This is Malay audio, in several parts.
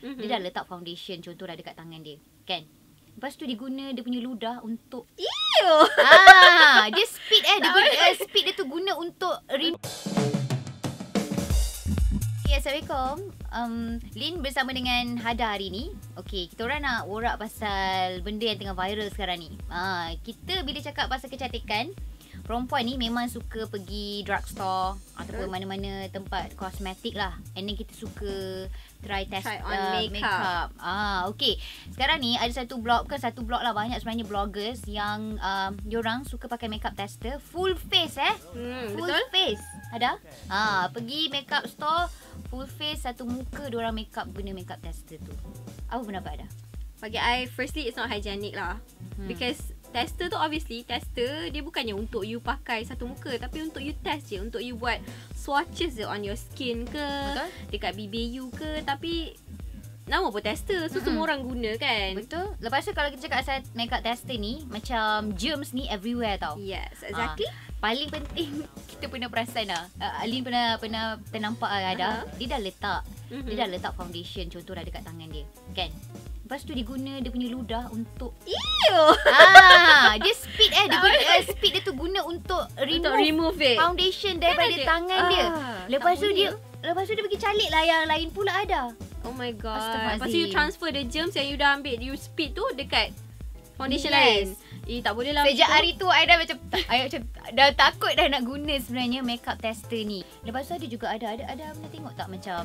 dia dah letak foundation contohlah dekat tangan dia, kan? Lepas tu dia guna dia punya ludah untuk dia speed dia guna speed dia tu guna untuk Assalamualaikum. Lin bersama dengan Hada hari ni. Okey, kita orang nak borak pasal benda yang tengah viral sekarang ni. Kita bila cakap pasal kecantikan, perempuan ni memang suka pergi drugstore ataupun mana-mana tempat kosmetik lah. And then kita suka try on makeup. Okey. Sekarang ni ada satu blog, bukan satu blog lah, banyak sebenarnya bloggers yang diorang suka pakai makeup tester full face full betul? face. Ada? Pergi makeup store full face, satu muka diorang makeup guna makeup tester tu. Apa pendapat ada? Bagi I, firstly it's not hygienic lah. Because tester tu obviously, tester dia bukannya untuk you pakai satu muka, tapi untuk you test je, untuk you buat swatches je on your skin ke, betul? Dekat bibir you ke. Tapi nama pun tester, so semua orang guna kan. Betul. Lepas tu kalau kita cakap pasal makeup tester ni, macam germs ni everywhere tau. Yes, exactly. Paling penting kita pernah perasan lah, Alin pernah ternampak ada, dia dah letak foundation contohlah dekat tangan dia, kan? Lepas tu dia guna dia punya ludah untuk dia speed dia guna speed dia tu guna untuk remove it, foundation daripada tangan dia. Lepas tu dia pergi calik lah yang lain pula ada. Oh my god. Lepas tu you transfer the germs yang you dah ambil, you speed tu dekat foundation lain. Tak boleh lah. Sejak hari tu I dah macam dah takut dah nak guna sebenarnya makeup tester ni. Lepas tu ada juga ada pernah tengok tak macam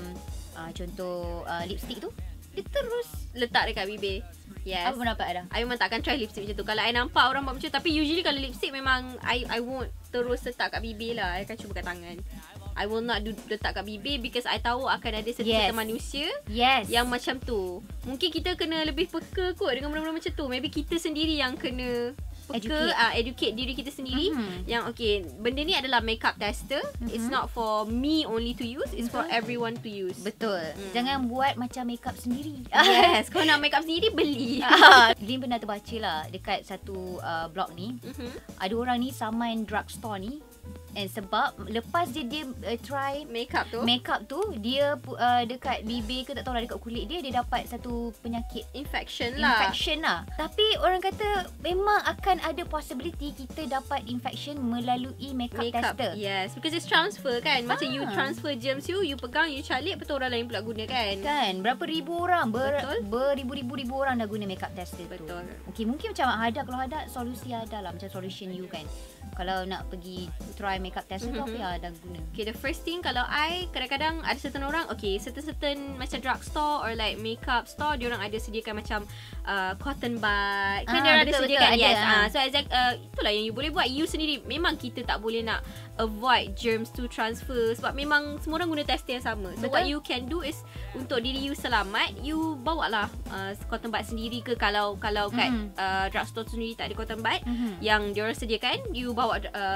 contoh lipstick tu dia terus letak dekat bibir. Yes. Apa pendapat ada? I memang takkan try lipstick macam tu. Kalau I nampak orang buat macam tu, tapi usually kalau lipstick memang I won't terus letak kat bibir lah. I akan cuba kat tangan. I will not letak kat bibir because I tahu akan ada certain manusia yang macam tu. Mungkin kita kena lebih peka kot dengan benda-benda macam tu. Maybe kita sendiri yang kena educate diri kita sendiri yang okay, benda ni adalah makeup tester. It's not for me only to use, it's for everyone to use. Betul. Jangan buat macam makeup sendiri. Yes, kalau nak makeup sendiri beli. Lin pernah terbaca lah dekat satu blog ni, ada orang ni saman drugstore ni. And sebab lepas dia try makeup tu dia dekat bibir ke tak tahu lah, dekat kulit dia dapat satu penyakit infection lah. Tapi orang kata memang akan ada possibility kita dapat infection melalui makeup tester. Yes, because it's transfer kan. Macam you transfer germs you pegang, you calik, betul orang lain pula guna kan. Berapa ribu orang, beribu-ribu orang dah guna makeup tester tu. Okay, mungkin macam kalau ada solusi ada lah, macam solution you kan. Kalau nak pergi try makeup tester tu apa yang ada guna? Okay, the first thing kalau I, kadang-kadang ada certain orang, okay, certain macam drugstore or like makeup store, diorang ada sediakan macam cotton bud. Kan diorang ada sediakan. So itulah yang you boleh buat. You sendiri, memang kita tak boleh nak avoid germs to transfer sebab memang semua orang guna tester yang sama. So what you can do is, untuk diri you selamat, you bawalah cotton bud sendiri ke. Kalau kat drugstore tu sendiri tak ada cotton bud yang diorang sediakan, you bawa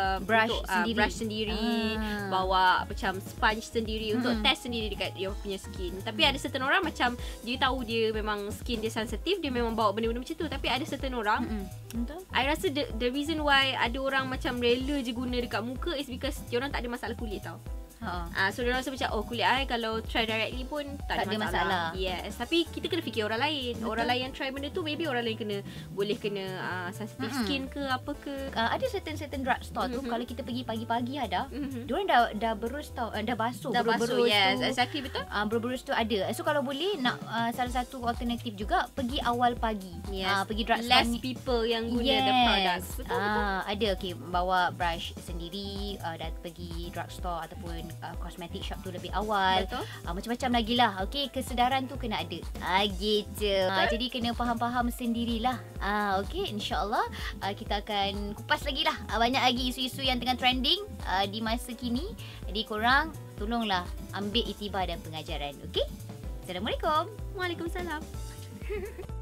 brush sendiri, bawa macam sponge sendiri untuk test sendiri dekat your punya skin. Tapi ada certain orang macam dia tahu dia memang skin dia sensitif, dia memang bawa benda-benda macam tu. Tapi ada certain orang, I rasa the reason why ada orang macam rela je guna dekat muka is because diorang tak ada masalah kulit tau. So diorang rasa macam kulit I kalau try directly pun tak ada masalah. Yes, tapi kita kena fikir orang lain. Orang lain yang try benda tu, maybe orang lain boleh kena sensitive skin ke apa ke. Ada certain drugstore tu kalau kita pergi pagi-pagi ada, diorang dah berus tau, dah basuh. Yes, exactly, betul. Berus tu ada. So kalau boleh nak salah satu alternatif juga, pergi awal pagi. Pergi drugstore, less people yang guna the products. Betul. Ada bawa brush sendiri, dan pergi drugstore ataupun cosmetic shop tu lebih awal. Macam-macam lagi lah. Okay, kesedaran tu kena ada. Gitu. Jadi kena faham-faham sendirilah. Okay, insyaAllah kita akan kupas lagi lah banyak lagi isu-isu yang tengah trending di masa kini. Jadi korang tolonglah ambil iktibar dan pengajaran. Okay, Assalamualaikum. Waalaikumsalam.